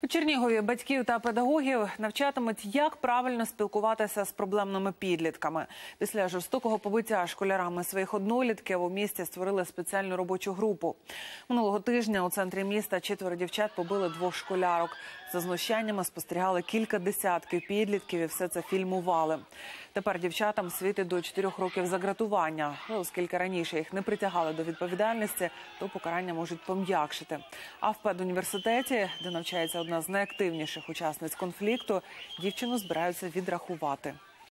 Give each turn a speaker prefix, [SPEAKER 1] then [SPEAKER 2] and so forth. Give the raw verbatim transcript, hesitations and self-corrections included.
[SPEAKER 1] У Чернігові батьків та педагогів навчатимуть, як правильно спілкуватися з проблемними підлітками. Після жорстокого побиття школярами своїх однолітків у місті створили спеціальну робочу групу. Минулого тижня у центрі міста четверо дівчат побили двох школярок. За знущаннями спостерігали кілька десятків підлітків і все це фільмували. Тепер дівчатам світить до чотирьох років загратування. Оскільки раніше їх не притягали до відповідальності, то покарання можуть пом'якшити. А в педуніверситеті, де навчається одна з найактивніших учасниць конфлікту, дівчину збираються відрахувати.